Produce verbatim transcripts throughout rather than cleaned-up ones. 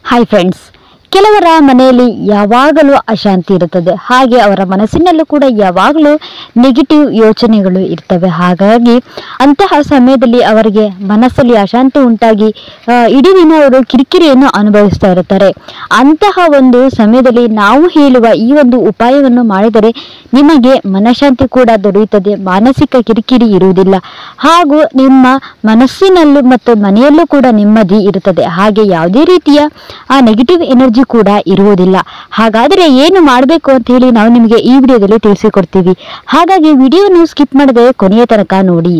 Hi friends, ಕೆಲವರ ಮನೆಯಲ್ಲಿ ಯಾವಾಗಲೂ ಅಶಾಂತಿ ಇರುತ್ತದೆ. ಹಾಗೆ ಅವರ ಮನಸ್ಸಿನಲ್ಲೂ ಕೂಡ ಯಾವಾಗಲೂ ನೆಗೆಟಿವ್ ಯೋಚನೆಗಳು ಇರ್ತವೆ. ಹಾಗಾಗಿ ಅಂತಹ ಸಮಯದಲ್ಲಿ ಅವರಿಗೆ ಮನಸ್ಸಲ್ಲಿ ಅಶಾಂತಿ ಉಂಟಾಗಿ ಇಡೀ ದಿನ ಅವರು ಕಿರಿಕಿರಿಯನ್ನು ಅನುಭವಿಸ್ತಾ ಇರುತ್ತಾರೆ. ಅಂತಹ ಒಂದು ಸಮಯದಲ್ಲಿ ನಾವು ಹೇಳುವ ಈ ಒಂದು ಉಪಾಯವನ್ನು ಮಾಡಿದರೆ ನಿಮಗೆ ಮನಃಶಾಂತಿ ಕೂಡ ದೊರೆಯುತ್ತದೆ, ಮಾನಸಿಕ ಕಿರಿಕಿರಿ ಇರುವುದಿಲ್ಲ, ಹಾಗೂ ನಿಮ್ಮ ಮನಸ್ಸಿನಲ್ಲೂ ಮತ್ತು ಮನೆಯಲ್ಲೂ ಕೂಡ ನೆಮ್ಮದಿ ಇರುತ್ತದೆ. ಹಾಗೆ ಯಾವುದೇ ರೀತಿಯ ಆ ನೆಗೆಟಿವ್ ಎನರ್ಜಿ ಕೂಡ ಇರುವುದಿಲ್ಲ. ಹಾಗಾದರೆ ಏನು ಮಾಡಬೇಕು ಅಂತ ಹೇಳಿ ನಾವು ನಿಮಗೆ ಈ ವಿಡಿಯೋದಲ್ಲಿ ತಿಳಿಸಿಕೊಡ್ತೀವಿ. ಹಾಗಾಗಿ ವಿಡಿಯೋವನ್ನು ಸ್ಕಿಪ್ ಮಾಡದೆ ಕೊನೆಯ ತನಕ ನೋಡಿ.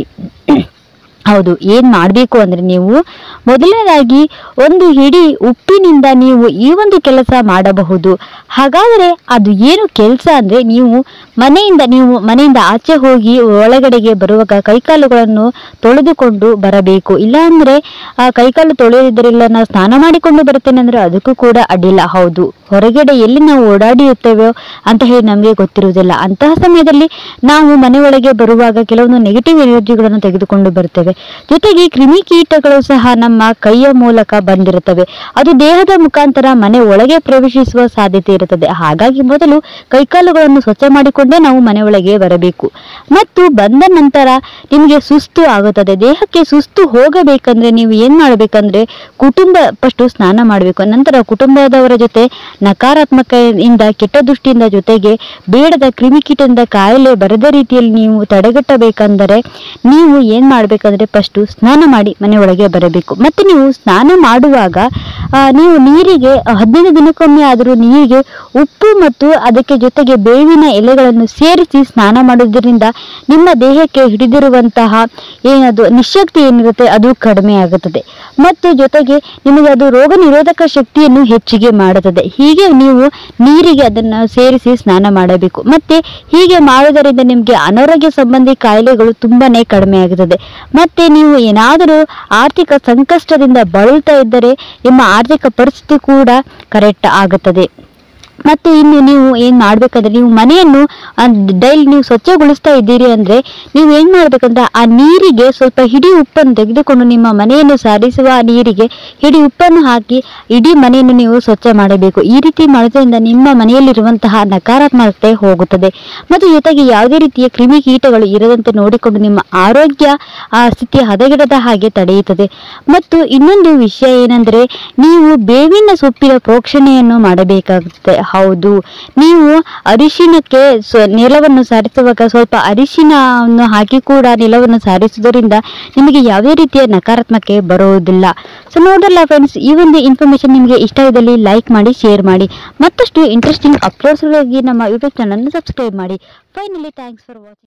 ಹೌದು, ಏನ್ ಮಾಡಬೇಕು ಅಂದ್ರೆ ನೀವು ಮೊದಲನೇದಾಗಿ ಒಂದು ಹಿಡಿ ಉಪ್ಪಿನಿಂದ ನೀವು ಈ ಒಂದು ಕೆಲಸ ಮಾಡಬಹುದು. ಹಾಗಾದರೆ ಅದು ಏನು ಕೆಲಸ ಅಂದ್ರೆ, ನೀವು ಮನೆಯಿಂದ ನೀವು ಮನೆಯಿಂದ ಆಚೆ ಹೋಗಿ ಒಳಗಡೆಗೆ ಬರುವಾಗ ಕೈಕಾಲುಗಳನ್ನು ತೊಳೆದುಕೊಂಡು ಬರಬೇಕು. ಇಲ್ಲ ಅಂದ್ರೆ ಆ ಕೈಕಾಲು ತೊಳೆಯೋದ್ರಿಂದ ನಾವು ಸ್ನಾನ ಮಾಡಿಕೊಂಡು ಬರ್ತೇನೆ ಅಂದ್ರೆ ಅದಕ್ಕೂ ಕೂಡ ಅಡ್ಡಿಲ್ಲ. ಹೌದು, ಹೊರಗಡೆ ಎಲ್ಲಿ ನಾವು ಓಡಾಡಿರುತ್ತೇವೋ ಅಂತ ಹೇಳಿ ನಮಗೆ ಗೊತ್ತಿರುವುದಿಲ್ಲ. ಅಂತಹ ಸಮಯದಲ್ಲಿ ನಾವು ಮನೆ ಒಳಗೆ ಬರುವಾಗ ಕೆಲವೊಂದು ನೆಗೆಟಿವ್ ಎನರ್ಜಿಗಳನ್ನು ತೆಗೆದುಕೊಂಡು ಬರ್ತೇವೆ. ಜೊತೆಗೆ ಕ್ರಿಮಿಕೀಟಗಳು ಸಹ ನಮ್ಮ ಕೈಯ ಮೂಲಕ ಬಂದಿರುತ್ತವೆ. ಅದು ದೇಹದ ಮುಖಾಂತರ ಮನೆ ಒಳಗೆ ಪ್ರವೇಶಿಸುವ ಸಾಧ್ಯತೆ ಇರುತ್ತದೆ. ಹಾಗಾಗಿ ಮೊದಲು ಕೈಕಾಲುಗಳನ್ನು ಸ್ವಚ್ಛ ಮಾಡಿಕೊಂಡೇ ನಾವು ಮನೆ ಒಳಗೆ ಬರಬೇಕು. ಮತ್ತು ಬಂದ ನಂತರ ನಿಮಗೆ ಸುಸ್ತು ಆಗುತ್ತದೆ. ದೇಹಕ್ಕೆ ಸುಸ್ತು ಹೋಗಬೇಕಂದ್ರೆ ನೀವು ಏನ್ ಮಾಡ್ಬೇಕಂದ್ರೆ, ಕುಟುಂಬ ಫಸ್ಟ್ ಸ್ನಾನ ಮಾಡಬೇಕು. ನಂತರ ಕುಟುಂಬದವರ ಜೊತೆ ನಕಾರಾತ್ಮಕದಿಂದ ಕೆಟ್ಟ ದೃಷ್ಟಿಯಿಂದ ಜೊತೆಗೆ ಬೇಡದ ಕ್ರಿಮಿಕೀಟದಿಂದ ಕಾಯಿಲೆ ಬರದ ರೀತಿಯಲ್ಲಿ ನೀವು ತಡೆಗಟ್ಟಬೇಕಂದರೆ ನೀವು ಏನ್ ಮಾಡ್ಬೇಕಂದ್ರೆ ಫಸ್ಟ್ ಸ್ನಾನ ಮಾಡಿ ಮನೆ ಒಳಗೆ ಬರಬೇಕು. ಮತ್ತೆ ನೀವು ಸ್ನಾನ ಮಾಡುವಾಗ ನೀವು ನೀರಿಗೆ ಹದಿನೈದು ದಿನಕ್ಕೊಮ್ಮೆ ಆದರೂ ನೀರಿಗೆ ಉಪ್ಪು ಮತ್ತು ಅದಕ್ಕೆ ಜೊತೆಗೆ ಬೇವಿನ ಎಲೆಗಳನ್ನು ಸೇರಿಸಿ ಸ್ನಾನ ಮಾಡುವುದರಿಂದ ನಿಮ್ಮ ದೇಹಕ್ಕೆ ಹಿಡಿದಿರುವಂತಹ ಏನದು ನಿಶಕ್ತಿ ಏನಿರುತ್ತೆ ಅದು ಕಡಿಮೆ ಆಗುತ್ತದೆ. ಮತ್ತು ಜೊತೆಗೆ ನಿಮಗೆ ಅದು ರೋಗ ನಿರೋಧಕ ಶಕ್ತಿಯನ್ನು ಹೆಚ್ಚಿಗೆ ಮಾಡುತ್ತದೆ. ಹೀಗೆ ನೀವು ನೀರಿಗೆ ಅದನ್ನು ಸೇರಿಸಿ ಸ್ನಾನ ಮಾಡಬೇಕು. ಮತ್ತೆ ಹೀಗೆ ಮಾಡುವುದರಿಂದ ನಿಮಗೆ ಅನಾರೋಗ್ಯ ಸಂಬಂಧಿ ಕಾಯಿಲೆಗಳು ತುಂಬಾನೇ ಕಡಿಮೆ ಆಗುತ್ತದೆ. ಮತ್ತೆ ನೀವು ಏನಾದರೂ ಆರ್ಥಿಕ ಸಂಕಷ್ಟದಿಂದ ಬಳಲ್ತಾ ಇದ್ದರೆ ನಿಮ್ಮ ಆರ್ಥಿಕ ಪರಿಸ್ಥಿತಿ ಕೂಡ ಕರೆಕ್ಟ್ ಆಗುತ್ತದೆ. ಮತ್ತು ಇನ್ನು ನೀವು ಏನ್ ಮಾಡ್ಬೇಕಂದ್ರೆ, ನೀವು ಮನೆಯನ್ನು ಡೈಲಿ ನೀವು ಸ್ವಚ್ಛಗೊಳಿಸ್ತಾ ಇದ್ದೀರಿ ಅಂದ್ರೆ ನೀವು ಏನ್ ಮಾಡ್ಬೇಕಂದ್ರೆ ಆ ನೀರಿಗೆ ಸ್ವಲ್ಪ ಹಿಡಿ ಉಪ್ಪನ್ನು ತೆಗೆದುಕೊಂಡು ನಿಮ್ಮ ಮನೆಯನ್ನು ಸಾರಿಸುವ ನೀರಿಗೆ ಹಿಡಿ ಉಪ್ಪನ್ನು ಹಾಕಿ ಇಡೀ ಮನೆಯನ್ನು ನೀವು ಸ್ವಚ್ಛ ಮಾಡಬೇಕು. ಈ ರೀತಿ ಮಾಡೋದ್ರಿಂದ ನಿಮ್ಮ ಮನೆಯಲ್ಲಿರುವಂತಹ ನಕಾರಾತ್ಮಕತೆ ಹೋಗುತ್ತದೆ. ಮತ್ತು ಜೊತೆಗೆ ಯಾವುದೇ ರೀತಿಯ ಕ್ರಿಮಿಕೀಟಗಳು ಇರದಂತೆ ನೋಡಿಕೊಂಡು ನಿಮ್ಮ ಆರೋಗ್ಯ ಆ ಸ್ಥಿತಿ ಹದಗೆಡದ ಹಾಗೆ ತಡೆಯುತ್ತದೆ. ಮತ್ತು ಇನ್ನೊಂದು ವಿಷಯ ಏನಂದ್ರೆ, ನೀವು ಬೇವಿನ ಸೊಪ್ಪಿನ ಪ್ರೋಕ್ಷಣೆಯನ್ನು ಮಾಡಬೇಕಾಗುತ್ತದೆ. ಹೌದು, ನೀವು ಅರಿಶಿನಕ್ಕೆ ನೆಲವನ್ನು ಸಾರಿಸುವಾಗ ಸ್ವಲ್ಪ ಅರಿಶಿನವನ್ನು ಹಾಕಿ ಕೂಡ ನೆಲವನ್ನು ಸಾರಿಸುವುದರಿಂದ ನಿಮಗೆ ಯಾವುದೇ ರೀತಿಯ ನಕಾರಾತ್ಮಕ ಬರುವುದಿಲ್ಲ. ಸೊ ನೋಡಲ್ಲ ಫ್ರೆಂಡ್ಸ್, ಈ ಒಂದು ಇನ್ಫಾರ್ಮೇಶನ್ ನಿಮಗೆ ಇಷ್ಟ ಇದ್ದಲ್ಲಿ ಲೈಕ್ ಮಾಡಿ, ಶೇರ್ ಮಾಡಿ. ಮತ್ತಷ್ಟು ಇಂಟ್ರೆಸ್ಟಿಂಗ್ ಅಪ್ಲೋಡ್ಸ್ಗಾಗಿ ನಮ್ಮ ಯೂಟ್ಯೂಬ್ ಚಾನಲ್ ಸಬ್ಸ್ಕ್ರೈಬ್ ಮಾಡಿ. Finally thanks for watching.